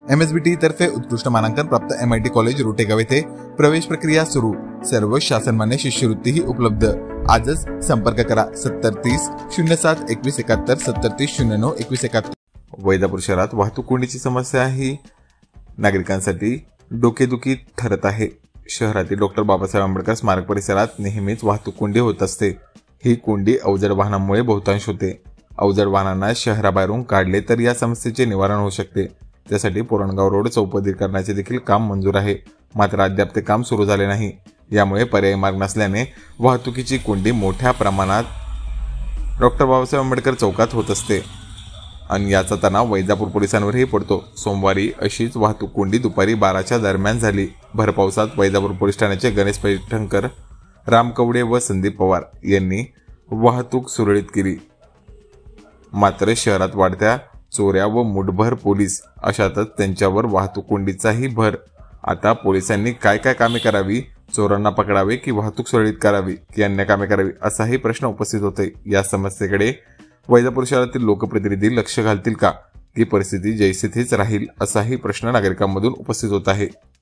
MSBT तर्फे उत्कृष्ट मानांकन प्राप्त MIT कॉलेज रोटेगाव येथे प्रवेश प्रक्रिया सुरू। सर्व शासनमान्य शिष्यवृत्ती ही उपलब्ध। आजच संपर्क करा 7030 07 21 71 7030 09 21 71। वैजापूर शहरात वाहतूक कोंडीची समस्या ही नागरिकांसाठी डोकेदुखी ठरत आहे। शहरातील डॉक्टर बाबासाहेब आंबेडकर स्मारक परिसरात नेहमीच वाहतूक कोंडी होत असते। ही कोंडी अवजड वाहनांमुळे बहुतांश होते। अवजड वाहनांना शहराबाहेरून काढले तर या समस्येचे निवारण होऊ शकते। त्यासाठी पोरणगाव रोड चौपदरीकरणाचे देखील काम मंजूर आहे, मात्र अद्याप ते काम सुरू झाले नाही। यामुळे पर्यायी मार्ग नसल्याने वाहतुकीची कोंडी मोठ्या प्रमाणात डॉक्टर बाबासाहेब आंबेडकर चौकात होत असते आणि याचा तणाव वैजापूर पोलिसांवरही पडतो। सोमवारी अशीच वाहतूक कोंडी दुपारी 12च्या दरम्यान झाली। भर पावसात वैजापूर पोलीस ठाण्याचे गणेश पैठणकर, राम कवडे व संदीप पवार यांनी वाहतूक सुरळीत केली, मात्र शहरात वाढत्या चोऱ्या व मुठभर पोलीस अशातच त्यांच्यावर वाहतूक कोंडीचाही भर। आता पोलिसांनी काय काय कामे करावी, चोरांना पकडावे की वाहतूक सुरळीत करावी की अन्य कामे करावी असाही प्रश्न उपस्थित होते। या समस्येकडे वैजापूर शहरातील लोकप्रतिनिधी लक्ष घालतील का, की परिस्थिती जैसे थेच राहील असाही प्रश्न नागरिकांमधून उपस्थित होत आहे।